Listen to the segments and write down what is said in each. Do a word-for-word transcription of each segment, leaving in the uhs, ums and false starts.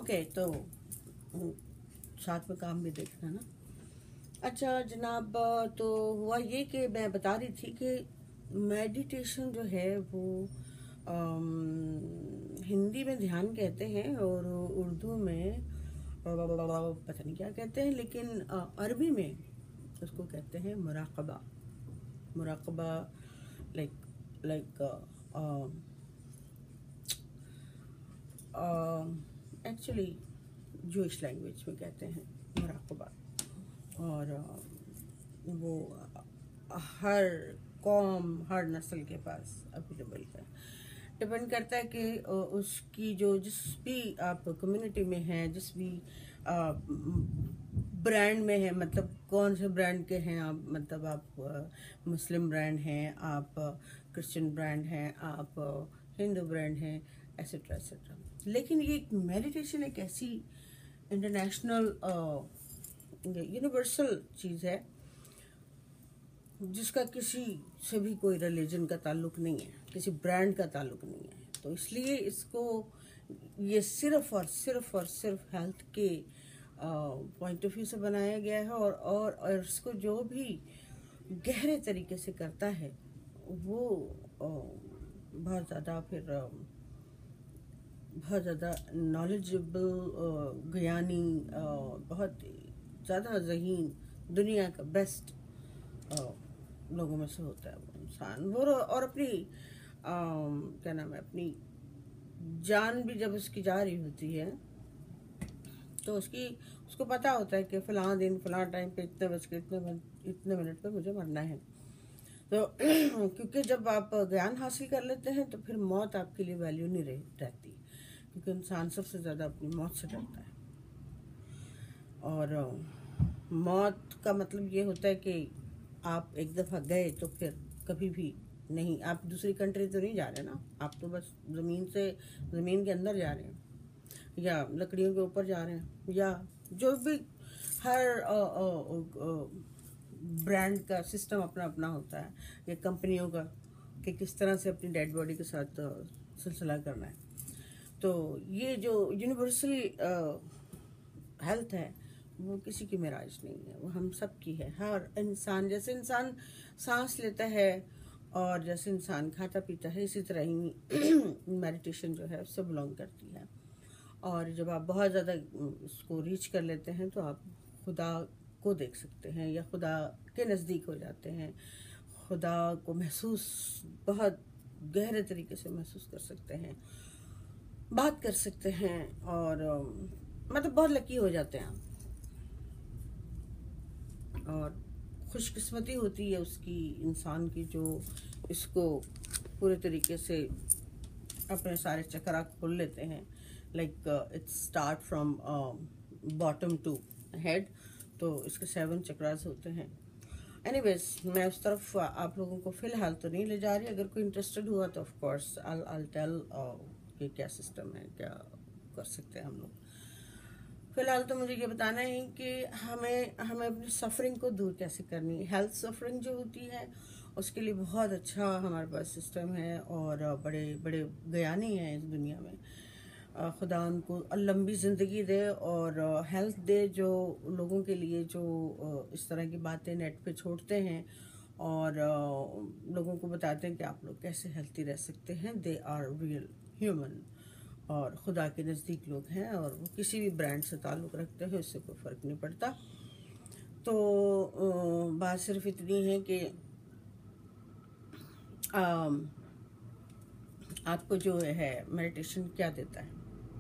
Okay, तो साथ में काम भी देखना ना। अच्छा जनाब, तो हुआ ये कि मैं बता रही थी कि मेडिटेशन जो है वो अम, हिंदी में ध्यान कहते हैं और उर्दू में पता नहीं क्या कहते हैं, लेकिन अ, अरबी में उसको कहते हैं मुराकबा। मुराकबा like like actually Jewish language में कहते हैं मुराकबा। और अ, वो हर कौम हर नस्ल के पास अवेलेबल है। डिपेंड करता है कि अ, उसकी जो जिस भी आप कम्युनिटी में हैं, जिस भी ब्रांड में है, मतलब कौन से ब्रांड के हैं आप, मतलब आप अ, मुस्लिम ब्रांड हैं, आप क्रिश्चियन ब्रांड हैं, आप अ, हिंदू ब्रांड हैं, एसेट्रा एसेट्रा। लेकिन ये मेडिटेशन एक ऐसी इंटरनेशनल यूनिवर्सल चीज़ है जिसका किसी से भी कोई रिलीजन का ताल्लुक नहीं है, किसी ब्रांड का ताल्लुक नहीं है। तो इसलिए इसको ये सिर्फ और सिर्फ और सिर्फ हेल्थ के पॉइंट ऑफ व्यू से बनाया गया है। और और, और इसको जो भी गहरे तरीके से करता है वो आ, बहुत ज़्यादा फिर आ, बहुत ज़्यादा नॉलेजेबल, ज्ञानी, बहुत ज़्यादा ज़हीन, दुनिया का बेस्ट लोगों में से होता है वो इंसान। वो और अपनी आ, क्या नाम है, अपनी जान भी जब उसकी जा रही होती है तो उसकी उसको पता होता है कि फ़लाँ दिन फ़लाँ टाइम पे इतने बज के इतने मिनट इतने मिनट पे मुझे मरना है। तो क्योंकि जब आप ज्ञान हासिल कर लेते हैं तो फिर मौत आपके लिए वैल्यू नहीं रह, रहती, क्योंकि इंसान सबसे ज़्यादा अपनी मौत से डरता है। और मौत का मतलब ये होता है कि आप एक दफ़ा गए तो फिर कभी भी नहीं, आप दूसरी कंट्री तो नहीं जा रहे ना, आप तो बस ज़मीन से ज़मीन के अंदर जा रहे हैं, या लकड़ियों के ऊपर जा रहे हैं, या जो भी हर ब्रांड का सिस्टम अपना अपना होता है, या कंपनियों का, कि किस तरह से अपनी डेड बॉडी के साथ सिलसिला करना है। तो ये जो यूनिवर्सल हेल्थ है वो किसी की मिराज नहीं है, वो हम सब की है। हर इंसान, जैसे इंसान सांस लेता है और जैसे इंसान खाता पीता है, इसी तरह ही मेडिटेशन जो है उससे बिलोंग करती है। और जब आप बहुत ज़्यादा उसको रीच कर लेते हैं तो आप खुदा को देख सकते हैं, या खुदा के नज़दीक हो जाते हैं, खुदा को महसूस बहुत गहरे तरीके से महसूस कर सकते हैं, बात कर सकते हैं, और मतलब बहुत लकी हो जाते हैं आप। और खुशकिस्मती होती है उसकी, इंसान की, जो इसको पूरे तरीके से अपने सारे चक्रा खोल लेते हैं। Like it's start from bottom to head, तो इसके सेवन चक्रास होते हैं। एनीवेज, मैं उस तरफ आप लोगों को फ़िलहाल तो नहीं ले जा रही। अगर कोई इंटरेस्टेड हुआ तो of course I I tell कि क्या सिस्टम है, क्या कर सकते हैं हम लोग। फ़िलहाल तो मुझे ये बताना है कि हमें हमें अपनी सफरिंग को दूर कैसे करनी है। हेल्थ सफरिंग जो होती है उसके लिए बहुत अच्छा हमारे पास सिस्टम है, और बड़े बड़े ज्ञानी हैं इस दुनिया में। खुदा उनको लंबी ज़िंदगी दे और हेल्थ दे, जो लोगों के लिए जो इस तरह की बातें नेट पे छोड़ते हैं और लोगों को बताते हैं कि आप लोग कैसे हेल्थी रह सकते हैं। दे आर रियल ह्यूमन और खुदा के नज़दीक लोग हैं, और वो किसी भी ब्रांड से ताल्लुक़ रखते हैं, उससे कोई फ़र्क नहीं पड़ता। तो बात सिर्फ इतनी है कि आपको जो है मेडिटेशन क्या देता है।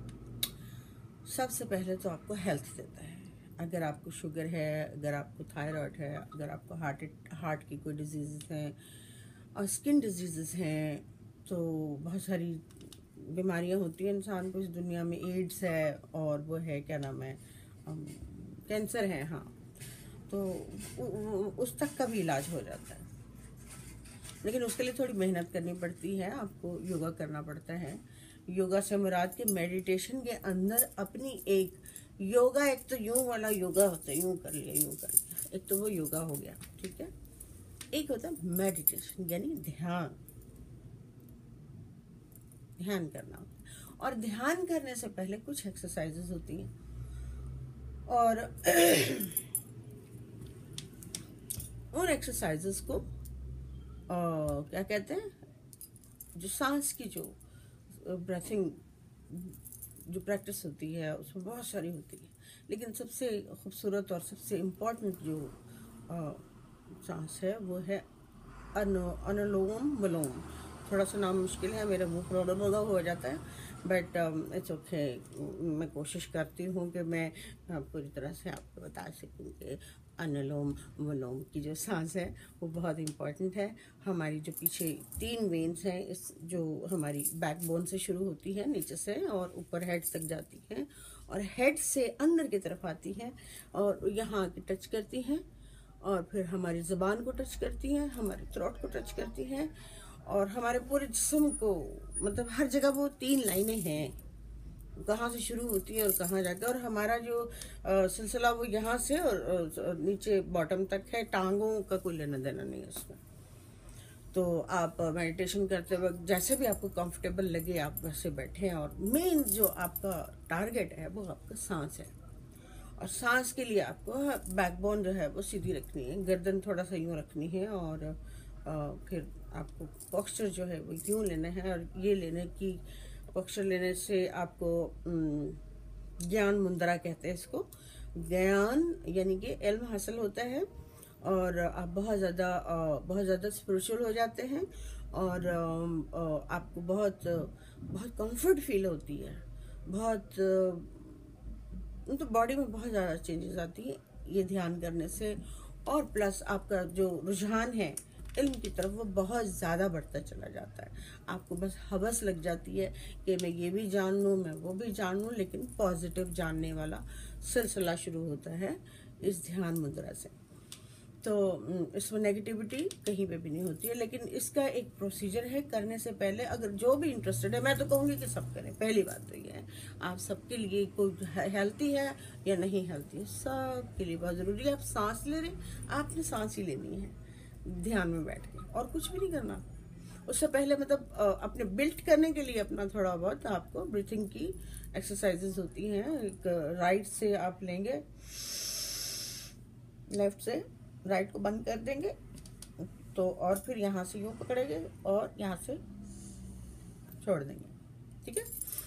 सबसे पहले तो आपको हेल्थ देता है। अगर आपको शुगर है, अगर आपको थायराइड है, अगर आपको हार्ट हार्ट की कोई डिजीज़ हैं और स्किन डिजीज़ हैं, तो बहुत सारी बीमारियां होती हैं इंसान को इस दुनिया में। एड्स है, और वो है क्या नाम है, कैंसर है, हाँ, तो उस तक का भी इलाज हो जाता है। लेकिन उसके लिए थोड़ी मेहनत करनी पड़ती है, आपको योगा करना पड़ता है। योगा से मुराद के मेडिटेशन के अंदर अपनी एक योगा, एक तो यूं वाला योगा होता है, यूं कर लिया यूं कर लिया, एक तो वो योगा हो गया, ठीक है। एक होता है मेडिटेशन, यानी ध्यान ध्यान करना होता है। और ध्यान करने से पहले कुछ एक्सरसाइजेस होती हैं, और उन एक्सरसाइजेस को आ, क्या कहते हैं, जो सांस की जो ब्रेथिंग जो प्रैक्टिस होती है उसमें बहुत सारी होती है, लेकिन सबसे खूबसूरत और सबसे इम्पोर्टेंट जो आ, सांस है वो है अनु अनुलोम विलोम। थोड़ा सा नाम मुश्किल है, मेरे मुंह पर लगा हो जाता है, बट इट्स ओके। मैं कोशिश करती हूँ कि मैं पूरी तरह से आपको बता सकूँ कि अनुलोम विलोम की जो सांस है वो बहुत इम्पॉर्टेंट है। हमारी जो पीछे तीन वेन्स हैं, इस जो हमारी बैकबोन से शुरू होती है नीचे से और ऊपर हेड तक जाती हैं, और हेड से अंदर की तरफ आती हैं और यहाँ आके टच करती हैं, और फिर हमारी ज़ुबान को टच करती हैं, हमारे थ्रोट को टच करती हैं, और हमारे पूरे जिस्म को, मतलब हर जगह वो तीन लाइनें हैं, कहाँ से शुरू होती है और कहाँ जाके, और हमारा जो आ, सिलसिला वो यहाँ से और, और नीचे बॉटम तक है, टांगों का कोई लेना देना नहीं है उसमें। तो आप मेडिटेशन करते वक्त जैसे भी आपको कंफर्टेबल लगे आप वैसे बैठें, और मेन जो आपका टारगेट है वो आपका सांस है, और सांस के लिए आपको बैकबोन जो है वो सीधी रखनी है, गर्दन थोड़ा सा यूँ रखनी है, और आ, फिर आपको पोस्चर जो है वो यूँ लेना है, और ये लेने की पोस्चर लेने से आपको ज्ञान मुद्रा कहते हैं इसको। ज्ञान यानी कि इल्म हासिल होता है, और आप बहुत ज़्यादा बहुत ज़्यादा स्पिरिचुअल हो जाते हैं, और आपको बहुत बहुत कंफर्ट फील होती है, बहुत तो बॉडी में बहुत ज़्यादा चेंजेस आती है ये ध्यान करने से, और प्लस आपका जो रुझान है इल्म की तरफ वो बहुत ज़्यादा बढ़ता चला जाता है। आपको बस हवस लग जाती है कि मैं ये भी जान लूँ, मैं वो भी जान लूँ, लेकिन पॉजिटिव जानने वाला सिलसिला शुरू होता है इस ध्यान मुद्रा से। तो इसमें नेगेटिविटी कहीं पे भी नहीं होती है, लेकिन इसका एक प्रोसीजर है करने से पहले। अगर जो भी इंटरेस्टेड है, मैं तो कहूँगी कि सब करें। पहली बात तो ये है, आप सबके लिए, कोई हेल्थी है या नहीं हेल्थी है, सबके लिए बहुत ज़रूरी है। आप सांस ले रहे, आपने सांस ही लेनी है ध्यान में बैठ के, और कुछ भी नहीं करना। उससे पहले मतलब अपने बिल्ड करने के लिए अपना थोड़ा बहुत आपको ब्रीथिंग की एक्सरसाइजेज होती हैं। एक राइट से आप लेंगे, लेफ्ट से राइट को बंद कर देंगे, तो और फिर यहाँ से यूँ पकड़ेंगे और यहाँ से छोड़ देंगे, ठीक है।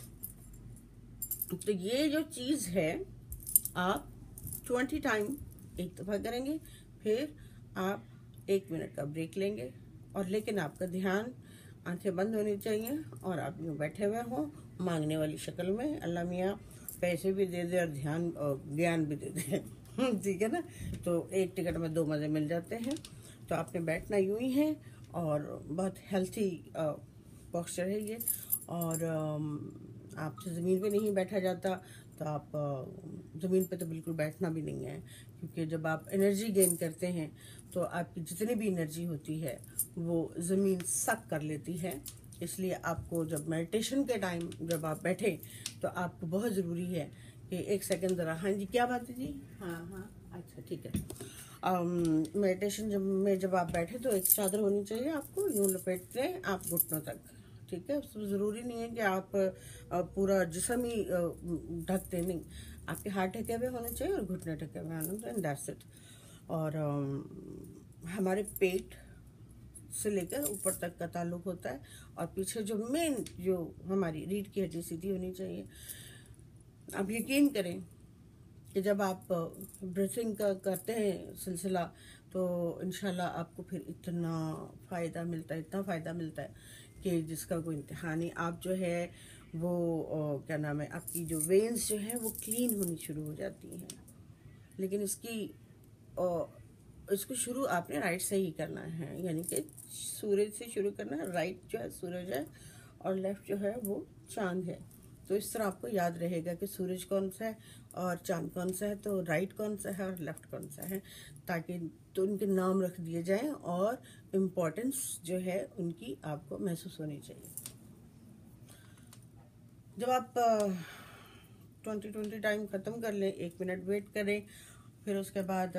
तो ये जो चीज़ है आप ट्वेंटी टाइम एक दफ़ा करेंगे, फिर आप एक मिनट का ब्रेक लेंगे, और लेकिन आपका ध्यान, आंखें बंद होनी चाहिए, और आप यूँ बैठे हुए हों मांगने वाली शक्ल में, अल्लाह मियाँ पैसे भी दे दे और ध्यान और ज्ञान भी दे दे, ठीक है ना। तो एक टिकट में दो मज़े मिल जाते हैं। तो आपने बैठना यूं ही है, और बहुत हेल्थी पोस्चर है ये, और आपसे ज़मीन पे नहीं बैठा जाता, तो आप ज़मीन पे तो बिल्कुल बैठना भी नहीं है, क्योंकि जब आप एनर्जी गेन करते हैं तो आपकी जितनी भी एनर्जी होती है वो ज़मीन सक कर लेती है। इसलिए आपको जब मेडिटेशन के टाइम जब आप बैठे तो आपको बहुत ज़रूरी है कि एक सेकंड ज़रा, हाँ जी क्या बात है जी, हाँ हाँ अच्छा ठीक है। मेडिटेशन जब में जब आप बैठे तो एक चादर होनी चाहिए, आपको यूँ लपेटते हैं आप घुटनों तक, ठीक है। उसमें ज़रूरी नहीं है कि आप पूरा जिस्म ही ढक दें, नहीं, आपके हाथ ढके हुए होने चाहिए और घुटने ढके हुए होने चाहिए, दैट्स इट। और हमारे पेट से लेकर ऊपर तक का ताल्लुक होता है, और पीछे जो मेन जो हमारी रीढ़ की हड्डी सीधी होनी चाहिए। आप यकीन करें कि जब आप ब्रीथिंग का करते हैं सिलसिला, तो इंशाल्लाह आपको फिर इतना फ़ायदा मिलता है, इतना फ़ायदा मिलता है कि जिसका कोई इंतहा नहीं। आप जो है वो ओ, क्या नाम है, आपकी जो वेन्स जो है वो क्लीन होनी शुरू हो जाती हैं। लेकिन इसकी ओ, इसको शुरू आपने राइट से ही करना है, यानी कि सूरज से शुरू करना है। राइट जो है सूरज है, और लेफ्ट जो है वो चांद है। तो इस तरह आपको याद रहेगा कि सूरज कौन सा है और चांद कौन सा है, तो राइट कौन सा है और लेफ्ट कौन सा है, ताकि तो उनके नाम रख दिए जाएं, और इम्पोर्टेंस जो है उनकी आपको महसूस होनी चाहिए। जब आप ट्वेंटी ट्वेंटी टाइम ख़त्म कर लें, एक मिनट वेट करें, फिर उसके बाद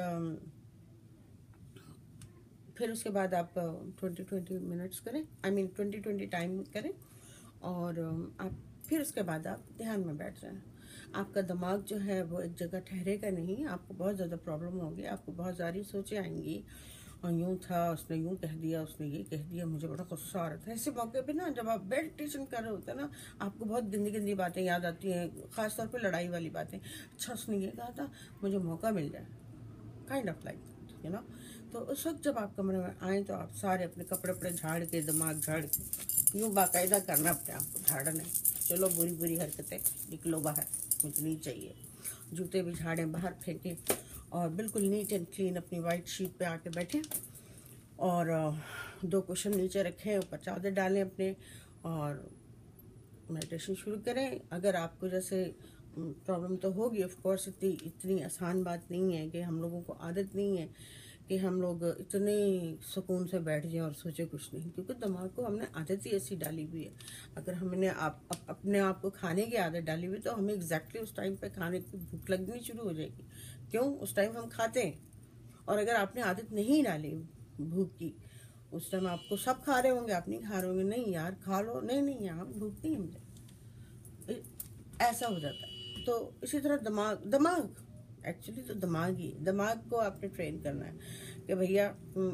फिर उसके बाद आप ट्वेंटी ट्वेंटी मिनट्स करें, I mean twenty twenty time करें, और आप फिर उसके बाद आप ध्यान में बैठ जाएं। आपका दिमाग जो है वो एक जगह ठहरेगा नहीं, आपको बहुत ज़्यादा प्रॉब्लम होगी, आपको बहुत सारी सोचें आएंगी, और यूँ था, उसने यूँ कह दिया, उसने ये कह दिया, मुझे बड़ा गुस्सा आ रहा था। ऐसे मौके पे ना जब आप मेडिटेशन कर रहे होते हैं ना, आपको बहुत गंदी गंदी बातें याद आती हैं, ख़ासतौर पे लड़ाई वाली बातें। अच्छा उसने ये कहा था, मुझे मौका मिल जाए, kind of like that, you know. तो उस वक्त जब आप कमरे में आएँ तो आप सारे अपने कपड़े वपड़े झाड़ के, दिमाग झाड़ के, यूँ बाकायदा करना अपने आप को, झाड़ना, चलो बुरी बुरी हरकतें निकलो बाहर, मुझे नहीं चाहिए। जूते भी झाड़ें, बाहर फेंकें, और बिल्कुल नीट एंड क्लीन अपनी वाइट शीट पे आके बैठें, और दो कुशन नीचे रखें, ऊपर चादर डालें अपने, और मेडिटेशन शुरू करें। अगर आपको जैसे प्रॉब्लम तो होगी ऑफ कोर्स, इतनी इतनी आसान बात नहीं है कि हम लोगों को आदत नहीं है कि हम लोग इतने सुकून से बैठ जाएं और सोचे कुछ नहीं, क्योंकि दिमाग को हमने आदत ही ऐसी डाली हुई है। अगर हमने आप अप, अपने आप को खाने की आदत डाली हुई तो हमें एग्जैक्टली उस टाइम पे खाने की भूख लगनी शुरू हो जाएगी। क्यों? उस टाइम हम खाते हैं। और अगर आपने आदत नहीं डाली भूख की, उस टाइम आपको सब खा रहे होंगे, आप नहीं खा रहे होंगे, नहीं यार खा लो, नहीं नहीं यार भूख नहीं मुझे, ऐसा हो जाता है। तो इसी तरह दिमाग दिमाग एक्चुअली तो दिमाग ही दिमाग को आपने ट्रेन करना है कि भैया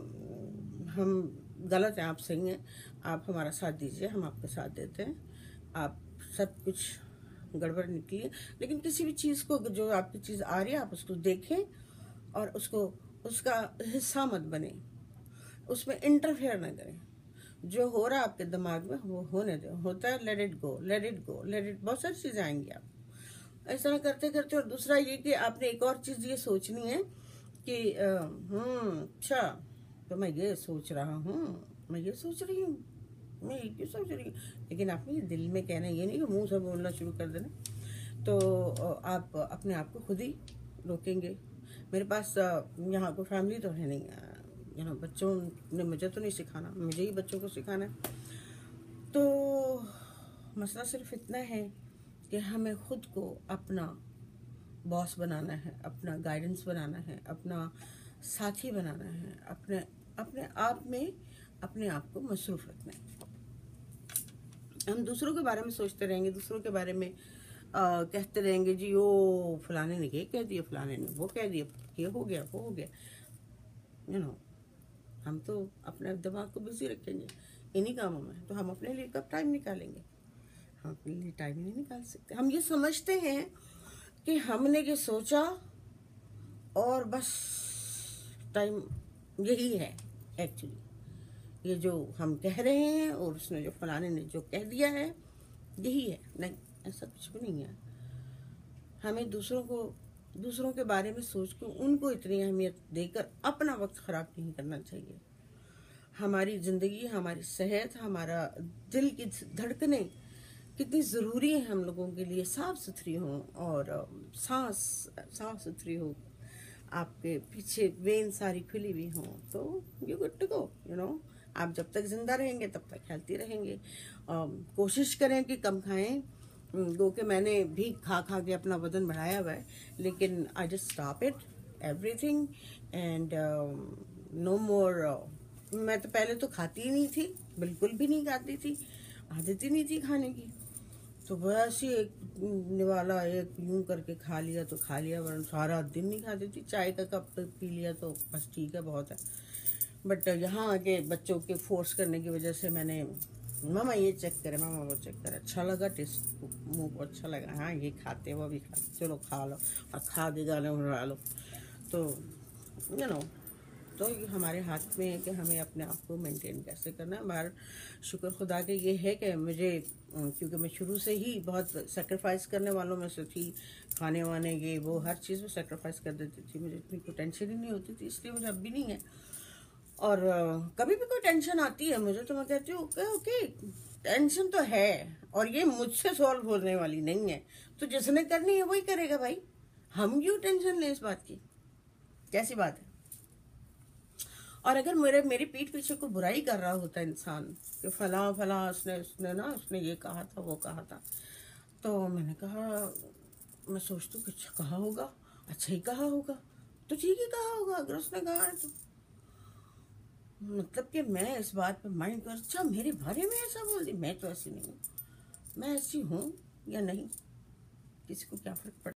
हम गलत हैं, आप सही हैं, आप हमारा साथ दीजिए, हम आपका साथ देते हैं, आप सब कुछ गड़बड़ निकली है, लेकिन किसी भी चीज़ को जो आपकी चीज़ आ रही है आप उसको देखें और उसको उसका हिस्सा मत बने, उसमें इंटरफेयर ना करें। जो हो रहा है आपके दिमाग में वो होने दो, होता है let it go, let it go, let it, बहुत सारी चीज़ें आएंगी आप ऐसा करते करते। और दूसरा ये कि आपने एक और चीज़ ये सोचनी है कि हम्म अच्छा तो मैं ये सोच रहा हूँ, मैं ये सोच रही हूँ, मैं ये क्यों सोच रही हूँ, लेकिन आपने ये दिल में कहना, ये नहीं कि मुंह से बोलना शुरू कर देना। तो आप अपने आप को खुद ही रोकेंगे। मेरे पास यहाँ कोई फैमिली तो है नहीं, यू नो, बच्चों ने मुझे तो नहीं सिखाना, मुझे ही बच्चों को सिखाना है। तो मसला सिर्फ इतना है कि हमें खुद को अपना बॉस बनाना है, अपना गाइडेंस बनाना है, अपना साथी बनाना है, अपने अपने आप में अपने आप को मसरूफ रखना है। हम दूसरों के बारे में सोचते रहेंगे, दूसरों के बारे में आ, कहते रहेंगे, जी ओ फलाने ने ये कह दिया, फलाने ने वो कह दिया, ये हो गया वो हो गया, यू नो। हम तो अपने दिमाग को बिजी रखेंगे इन्हीं कामों में, तो हम अपने लिए कब टाइम निकालेंगे? हम अपने लिए टाइम नहीं निकाल सकते। हम ये समझते हैं कि हमने ये सोचा और बस टाइम यही है। एक्चुअली ये जो हम कह रहे हैं और उसने जो फलाने ने जो कह दिया है यही है, नहीं, ऐसा कुछ भी नहीं है। हमें दूसरों को दूसरों के बारे में सोच के उनको इतनी अहमियत देकर अपना वक्त ख़राब नहीं करना चाहिए। हमारी ज़िंदगी, हमारी सेहत, हमारा दिल की धड़कनें कितनी ज़रूरी है हम लोगों के लिए, साफ़ सुथरी हों और सांस साफ़ सुथरी हो, आपके पीछे वेन सारी खुली हुई हों, तो you good to go, you know. आप जब तक ज़िंदा रहेंगे तब तक हेल्थी रहेंगे। कोशिश करें कि कम खाएं, दो के मैंने भी खा खा के अपना वजन बढ़ाया हुआ है, लेकिन I just stop it everything and no more. मैं तो पहले तो खाती ही नहीं थी, बिल्कुल भी नहीं खाती थी, आदत ही नहीं थी खाने की, तो बस ही एक निवाला एक यूं करके खा लिया तो खा लिया, वरना सारा दिन नहीं खाती थी। चाय का कप पी लिया तो बस ठीक है, बहुत है। बट यहाँ आके बच्चों के फोर्स करने की वजह से मैंने, मामा ये चेक करे, मामा वो चेक करे, अच्छा लगा, टेस्ट मुँह को अच्छा लगा, हाँ ये खाते वो भी खाते, चलो खा लो, और खा दे गालो उड़ा लो। तो यू नो, तो ये हमारे हाथ में है कि हमें अपने आप को मेंटेन कैसे करना है। हमारा शुक्र खुदा के ये है कि मुझे, क्योंकि मैं शुरू से ही बहुत सेक्रीफाइस करने वालों में से थी, खाने वाने ये वो हर चीज़ में सेक्रीफाइस कर देती थी, मुझे इतनी कोई टेंशन ही नहीं होती थी, इसलिए मुझे अब भी नहीं है। और कभी भी कोई टेंशन आती है मुझे तो मैं कहती हूँ ओके ओके टेंशन तो है और ये मुझसे सॉल्व होने वाली नहीं है, तो जिसने करनी है वही करेगा भाई, हम क्यों टेंशन लें इस बात की, कैसी बात है। और अगर मेरे मेरी पीठ पीछे को बुराई कर रहा होता इंसान कि फला फला उसने उसने ना उसने ये कहा था वो कहा था, तो मैंने कहा, मैं सोचती हूँ कि अच्छा कहा होगा, अच्छा ही कहा होगा, तो ठीक ही कहा होगा, अगर उसने कहा है तो मतलब कि मैं इस बात पे माइंड कर, अच्छा मेरे बारे में ऐसा बोल दी, मैं तो ऐसी नहीं हूँ, मैं ऐसी हूँ या नहीं, किसी को क्या फर्क पड़ता है।